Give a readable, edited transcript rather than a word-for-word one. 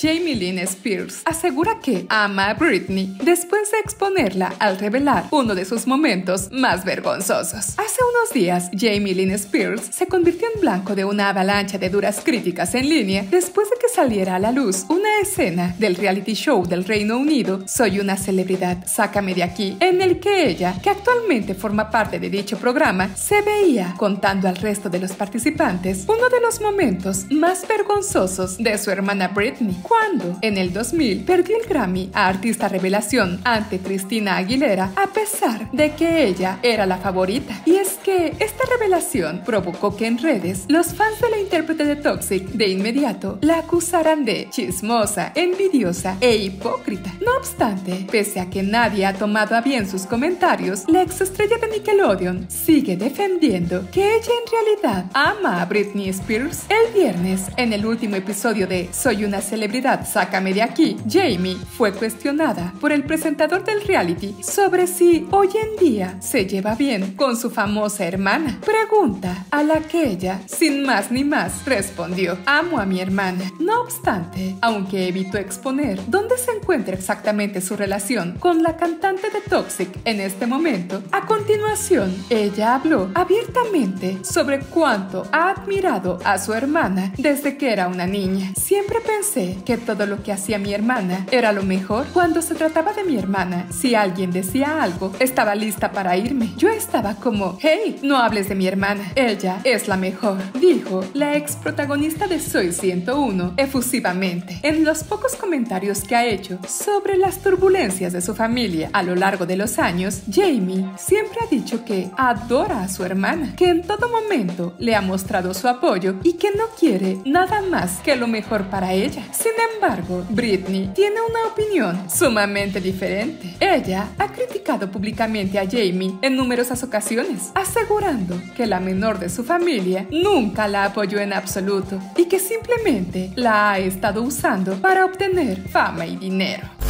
Jamie Lynn Spears asegura que ama a Britney después de exponerla al revelar uno de sus momentos más vergonzosos. Hace unos días, Jamie Lynn Spears se convirtió en blanco de una avalancha de duras críticas en línea después de que saliera a la luz una escena del reality show del Reino Unido Soy una celebridad, sácame de aquí, en el que ella, que actualmente forma parte de dicho programa, se veía contando al resto de los participantes uno de los momentos más vergonzosos de su hermana Britney, cuando en el 2000 perdió el Grammy a Artista Revelación ante Christina Aguilera a pesar de que ella era la favorita. Y es que esta revelación provocó que en redes los fans de la intérprete de Toxic de inmediato la acusaran de chismosa, envidiosa e hipócrita. No obstante, pese a que nadie ha tomado a bien sus comentarios, la exestrella de Nickelodeon sigue defendiendo que ella en realidad ama a Britney Spears. El viernes, en el último episodio de Soy una celebridad, sácame de aquí, Jamie fue cuestionada por el presentador del reality sobre si hoy en día se lleva bien con su famosa hermana. Pregunta a la que ella, sin más ni más, respondió: amo a mi hermana. No obstante, aunque evitó exponer dónde se encuentra exactamente su relación con la cantante de Toxic en este momento, a continuación, ella habló abiertamente sobre cuánto ha admirado a su hermana desde que era una niña. Siempre pensé que todo lo que hacía mi hermana era lo mejor. Cuando se trataba de mi hermana, si alguien decía algo, estaba lista para irme. Yo estaba como, hey, no hables de mi hermana, ella es la mejor, dijo la ex protagonista de Soy 101 efusivamente. En los pocos comentarios que ha hecho sobre las turbulencias de su familia a lo largo de los años, Jamie siempre ha dicho que adora a su hermana, que en todo momento le ha mostrado su apoyo y que no quiere nada más que lo mejor para ella. Sin embargo, Britney tiene una opinión sumamente diferente. Ella ha criticado públicamente a Jamie en numerosas ocasiones, asegurando que la menor de su familia nunca la apoyó en absoluto y que simplemente la ha estado usando para obtener fama y dinero.